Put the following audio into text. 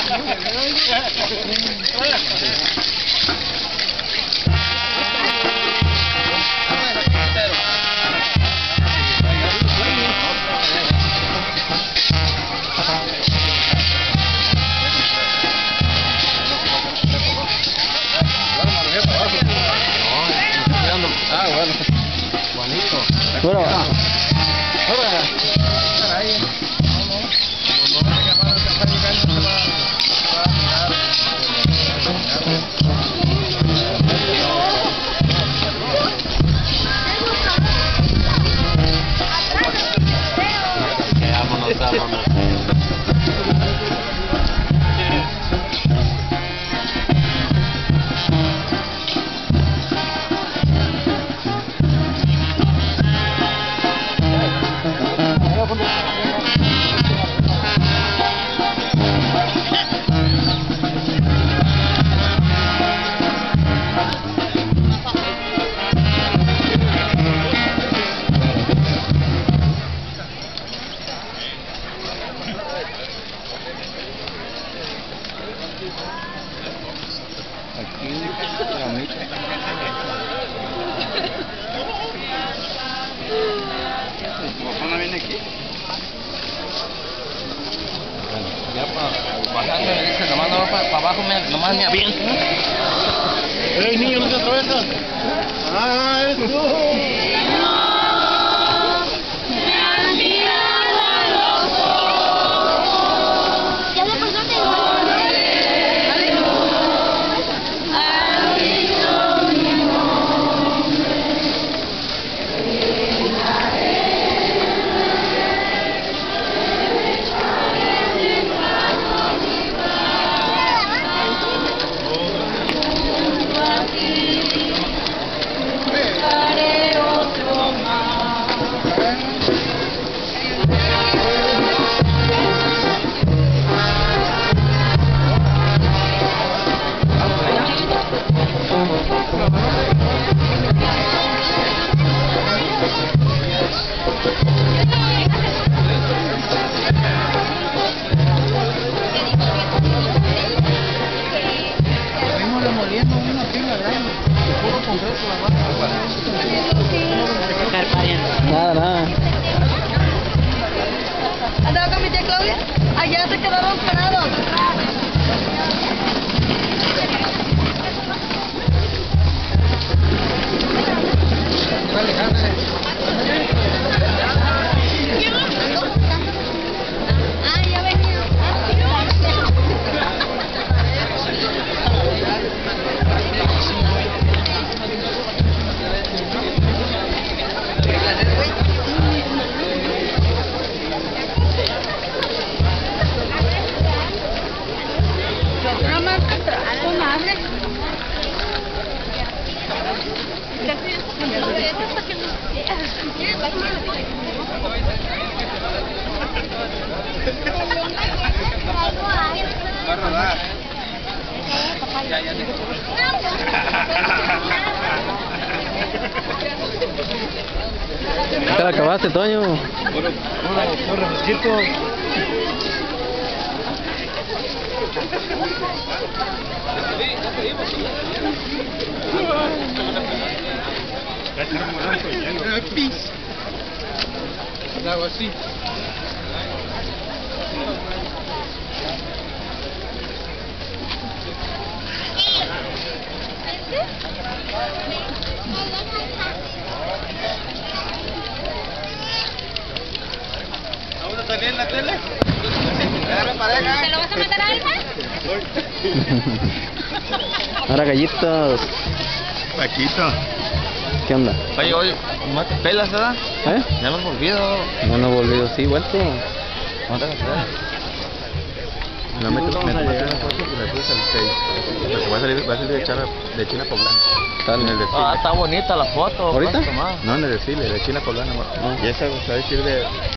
Bueno, aquí la mitad. ¿Cómo viene aquí? Bueno, ya para bajando me dice, nomás no va para abajo, nomás me aviento. ¡Ey, niño, no te atravesas! ¡Ah, eres tú! Nada. ¿Andaba con mi tía Claudia? Allá se quedaron parados. Ya venía. ¿Te la acabaste, Toño? Puro refresquito. Algo así. ¿Vamos a salir en la tele? ¿Te lo vas a meter a esa? Ahora gallitos. Paquito. ¿Qué onda? Oye, ¿no te pelas, verdad? Ya nos volvido. No volvido, sí, vuelto. ¿No te pelas? No me tomas a llegar. Porque va a salir de China Poblana. Está en el desfile. Está bonita la foto. ¿Ahorita? No, en el desfile, de China Poblana. Y esa va a decir de...